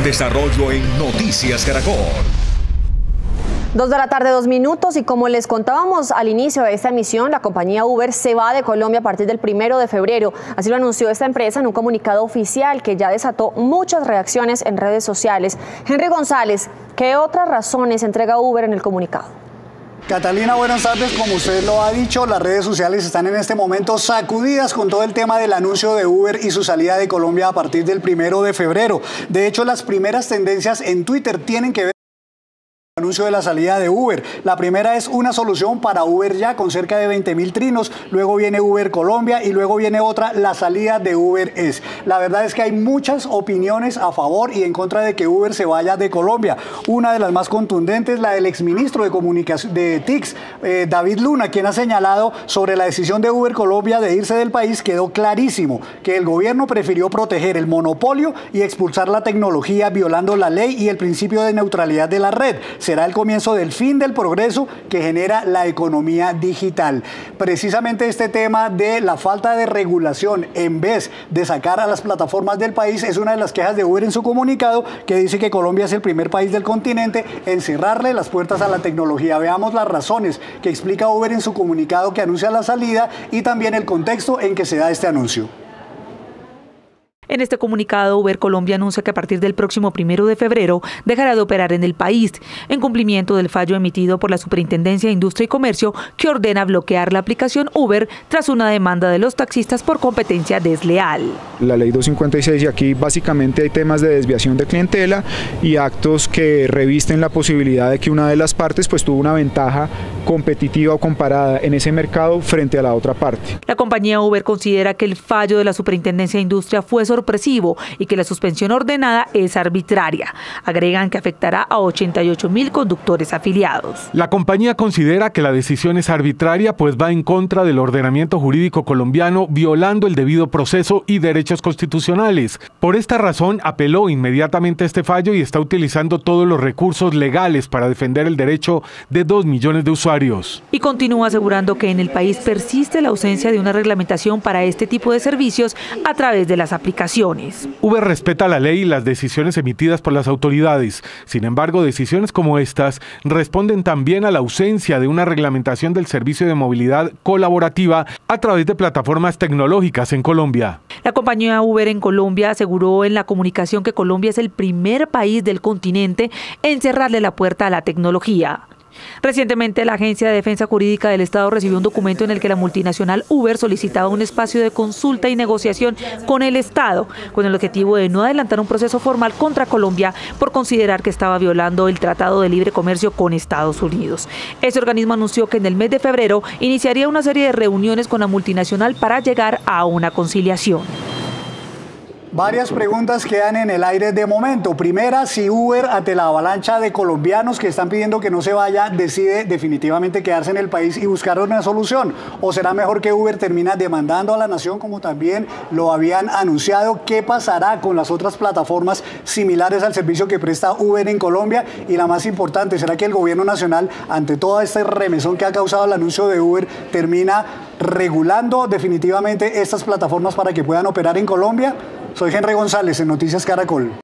desarrollo en Noticias Caracol. 2 de la tarde, 2 minutos, y como les contábamos al inicio de esta emisión, la compañía Uber se va de Colombia a partir del 1 de febrero. Así lo anunció esta empresa en un comunicado oficial que ya desató muchas reacciones en redes sociales. Henry González, ¿qué otras razones entrega Uber en el comunicado? Catalina, buenas tardes. Como usted lo ha dicho, las redes sociales están en este momento sacudidas con todo el tema del anuncio de Uber y su salida de Colombia a partir del 1 de febrero. De hecho, las primeras tendencias en Twitter tienen que ver anuncio de la salida de Uber. La primera es una solución para Uber Ya con cerca de 20.000 trinos, luego viene Uber Colombia y luego viene otra, la salida de Uber Es. La verdad es que hay muchas opiniones a favor y en contra de que Uber se vaya de Colombia. Una de las más contundentes, la del exministro de Comunicación de TICS, David Luna, quien ha señalado sobre la decisión de Uber Colombia de irse del país. Quedó clarísimo que el gobierno prefirió proteger el monopolio y expulsar la tecnología violando la ley y el principio de neutralidad de la red. Será el comienzo del fin del progreso que genera la economía digital. Precisamente este tema de la falta de regulación en vez de sacar a las plataformas del país es una de las quejas de Uber en su comunicado, que dice que Colombia es el primer país del continente en cerrarle las puertas a la tecnología. Veamos las razones que explica Uber en su comunicado que anuncia la salida y también el contexto en que se da este anuncio. En este comunicado, Uber Colombia anuncia que a partir del próximo 1 de febrero dejará de operar en el país, en cumplimiento del fallo emitido por la Superintendencia de Industria y Comercio, que ordena bloquear la aplicación Uber tras una demanda de los taxistas por competencia desleal. La ley 256, y aquí básicamente hay temas de desviación de clientela y actos que revisten la posibilidad de que una de las partes pues tuvo una ventaja competitiva o comparada en ese mercado frente a la otra parte. La compañía Uber considera que el fallo de la Superintendencia de Industria fue sorpresivo y que la suspensión ordenada es arbitraria. Agregan que afectará a 88.000 conductores afiliados. La compañía considera que la decisión es arbitraria, pues va en contra del ordenamiento jurídico colombiano, violando el debido proceso y derechos constitucionales. Por esta razón, apeló inmediatamente a este fallo y está utilizando todos los recursos legales para defender el derecho de 2 millones de usuarios. Y continúa asegurando que en el país persiste la ausencia de una reglamentación para este tipo de servicios a través de las aplicaciones. Uber respeta la ley y las decisiones emitidas por las autoridades. Sin embargo, decisiones como estas responden también a la ausencia de una reglamentación del servicio de movilidad colaborativa a través de plataformas tecnológicas en Colombia. La compañía Uber en Colombia aseguró en la comunicación que Colombia es el primer país del continente en cerrarle la puerta a la tecnología. Recientemente, la Agencia de Defensa Jurídica del Estado recibió un documento en el que la multinacional Uber solicitaba un espacio de consulta y negociación con el Estado, con el objetivo de no adelantar un proceso formal contra Colombia por considerar que estaba violando el Tratado de Libre Comercio con Estados Unidos. Ese organismo anunció que en el mes de febrero iniciaría una serie de reuniones con la multinacional para llegar a una conciliación. Varias preguntas quedan en el aire de momento. Primera, si Uber, ante la avalancha de colombianos que están pidiendo que no se vaya, decide definitivamente quedarse en el país y buscar una solución. ¿O será mejor que Uber termina demandando a la nación, como también lo habían anunciado? ¿Qué pasará con las otras plataformas similares al servicio que presta Uber en Colombia? Y la más importante, ¿será que el gobierno nacional, ante todo este remesón que ha causado el anuncio de Uber, termina regulando definitivamente estas plataformas para que puedan operar en Colombia? Soy Henry González en Noticias Caracol.